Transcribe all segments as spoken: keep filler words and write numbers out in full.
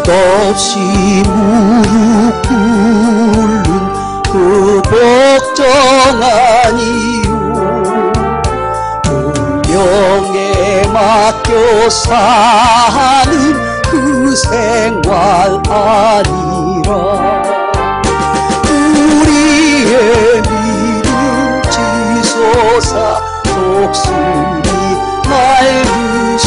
끝없이 무릎 꿇는 그 복종한 이유, 운명에 맡겨 사는 그 생활 아니라 우리의 믿음 지소사 독수리 날듯이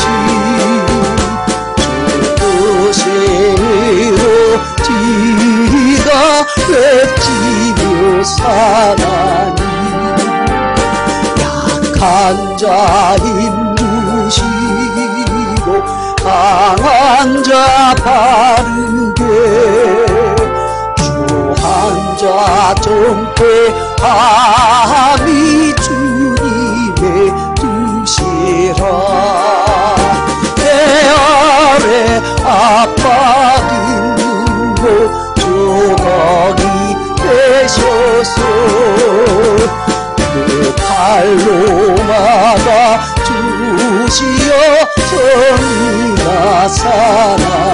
저것으로 지가 외치며 사나니 약한 자 힘주시고 강한 자 바르게 주한 자 정패함이 주님의 뜻이라. 내 아래 압박 있는 곳 조각이 되셔서 그 칼로 막아 주시어 정의가 살아